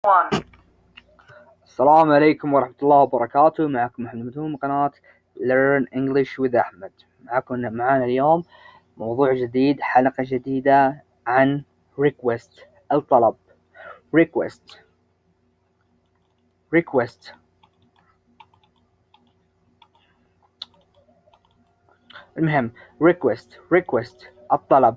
السلام عليكم ورحمة الله وبركاته. معكم محمد متوم من قناة Learn English with أحمد. معنا اليوم موضوع جديد، حلقة جديدة عن request، الطلب. request. المهم request الطلب.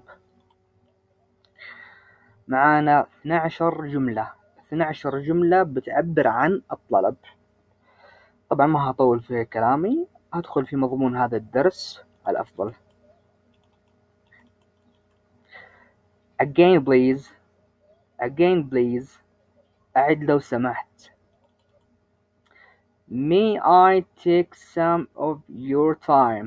معنا 12 جملة بتعبر عن الطلب. طبعا ما هطول في كلامي، هدخل في مضمون هذا الدرس الأفضل. Again please. أعد لو سمحت. May I take some of your time.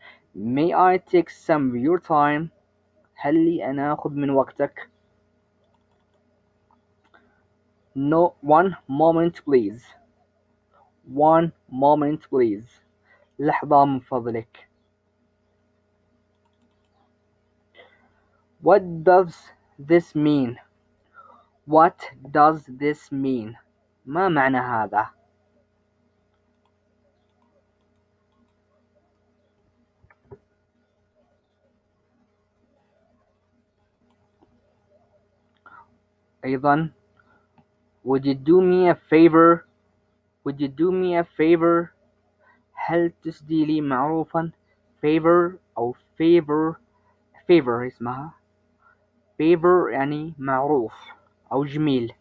هل لي أنا أخذ من وقتك. No, one moment please. لحظة من فضلك. What does this mean. ما معنى هذا. أيضا would you do me a favor. هل تسدي لي معروفا. favor أو favor اسمها. favor يعني معروف أو جميل.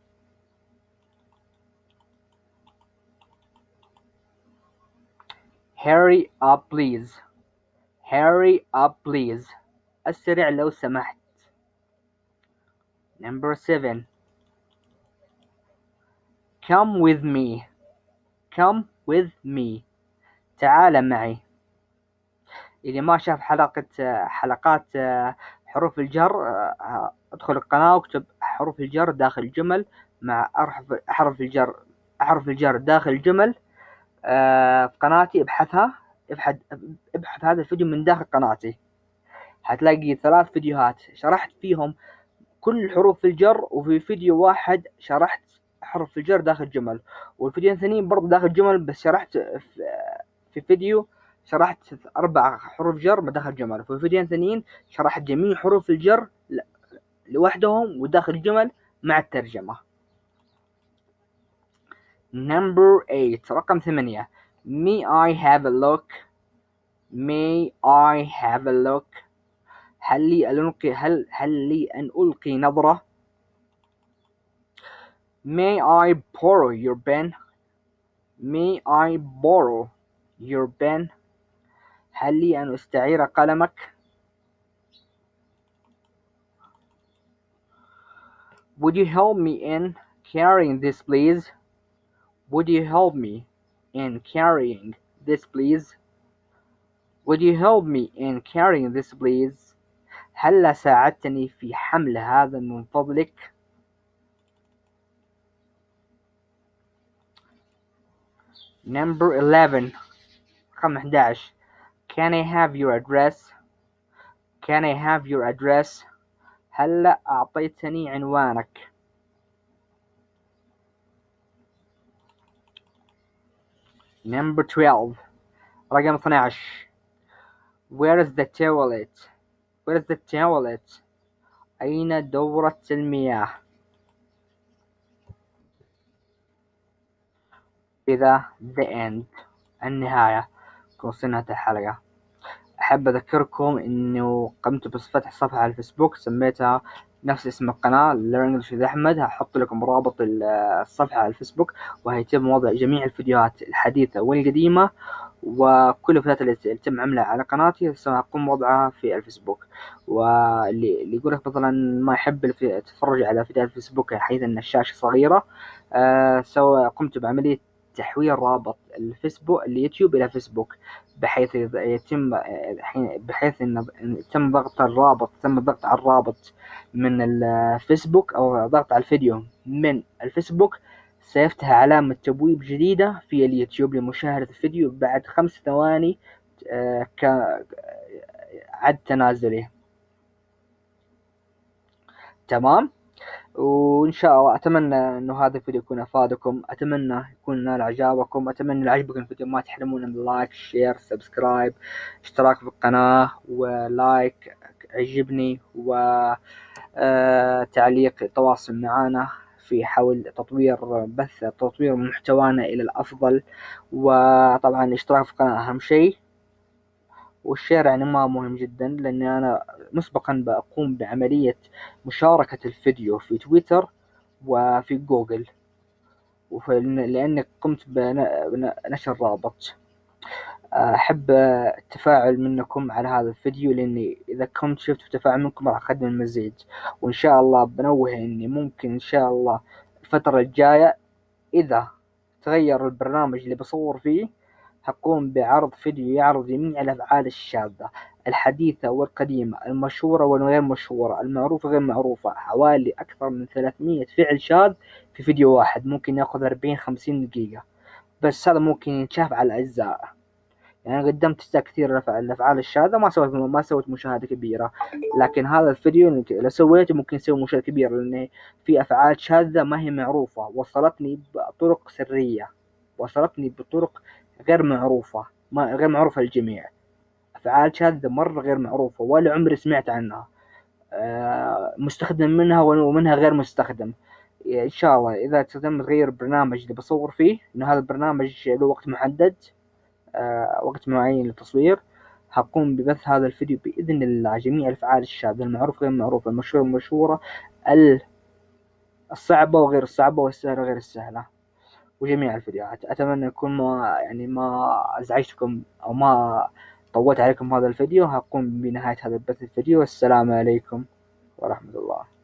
hurry up please. أسرع لو سمحت. Number 7. come with me. تعال معي. اللي ما شاف حلقات حروف الجر، ادخل القناة واكتب حروف الجر داخل الجمل مع أحرف الجر داخل الجمل في قناتي. ابحث هذا الفيديو من داخل قناتي، هتلاقي 3 فيديوهات شرحت فيهم كل حروف الجر، وفي فيديو واحد شرحت حرف الجر داخل الجمل، والفيديو الثاني برضه داخل الجمل، بس شرحت في فيديو شرحت 4 حروف جر داخل الجمل، وفي فيديوين ثانيين شرحت جميع حروف الجر لوحدهم وداخل الجمل مع الترجمة. Number 8. رقم 8. May I have a look. هل لي أن ألقي نظرة. May I borrow your pen. هل لي أن أستعير قلمك. Would you help me in carrying this please. هل ساعدتني في حمل هذا من فضلك. Number 11. رقم 11. Can I have your address. هل أعطيتني عنوانك. Number 12. رقم 12. Where is the toilet. أين دورة المياه. إذا the end، النهاية، وصلنا الحلقة. أحب أذكركم إنه قمت بفتح صفحة على الفيسبوك سميتها نفس اسم القناة Learn English with أحمد. هحط لكم رابط الصفحة على الفيسبوك، وهيتم وضع جميع الفيديوهات الحديثة والقديمة، وكل الفيديوهات اللي تم عملها على قناتي سأقوم وضعها في الفيسبوك. واللي يقولك مثلا ما يحب يتفرج على فيديوهات الفيسبوك حيث أن الشاشة صغيرة، قمت بعملية تحويل رابط اليوتيوب إلى فيسبوك، بحيث إن تم الضغط على الرابط من الفيسبوك، أو ضغط على الفيديو من الفيسبوك، سيفتح علامة تبويب جديدة في اليوتيوب لمشاهدة الفيديو بعد 5 ثواني عد تنازلي. تمام. وإن شاء الله أتمنى إنه هذا الفيديو يكون أفادكم، أتمنى يكون نال إعجابكم، أتمنى لو عجبكم الفيديو ما تحرمون من لايك، شير، سبسكرايب، اشتراك في القناة، ولايك عجبني، و تعليق، تواصل معنا في حول تطوير محتوانا إلى الأفضل. وطبعا الاشتراك في القناة أهم شيء، والشير يعني ما مهم جدا، لأني أنا مسبقا بقوم بعملية مشاركة الفيديو في تويتر وفي جوجل، لأني قمت بنشر رابط. أحب التفاعل منكم على هذا الفيديو، لأني إذا كنت شفت تفاعل منكم راح أقدم المزيد. وإن شاء الله بنوه إني ممكن إن شاء الله الفترة الجاية إذا تغير البرنامج اللي بصور فيه هقوم بعرض فيديو يعرض جميع الأفعال الشاذة الحديثة والقديمة، المشهورة والغير مشهورة، المعروفة غير معروفة، حوالي أكثر من 300 فعل شاذ في فيديو واحد، ممكن يأخذ 40-50 دقيقة، بس هذا ممكن ينشاف على أجزاء. يعني قدمت أجزاء كثير الأفعال الشاذة ما سويت مشاهدة كبيرة، لكن هذا الفيديو لو سويته ممكن يسوي مشاهدة كبيرة، لأن في أفعال شاذة ما هي معروفة، وصلتني بطرق سرية، وصلتني بطرق غير معروفة، غير معروفة للجميع. أفعال شاذة مرة غير معروفة ولا عمري سمعت عنها، مستخدم منها ومنها غير مستخدم. إن شاء الله إذا تم تغير البرنامج اللي بصور فيه، إن هذا البرنامج له وقت محدد، وقت معين للتصوير، هقوم ببث هذا الفيديو بإذن الله. جميع الأفعال الشاذة، المعروف غير المعروف، المشهور المشهورة، الصعبة وغير الصعبة، والسهلة غير السهلة، وجميع الفيديوهات. أتمنى يكون ما أزعجتكم أو ما طولت عليكم هذا الفيديو. هقوم بنهاية هذا البث الفيديو. السلام عليكم ورحمة الله.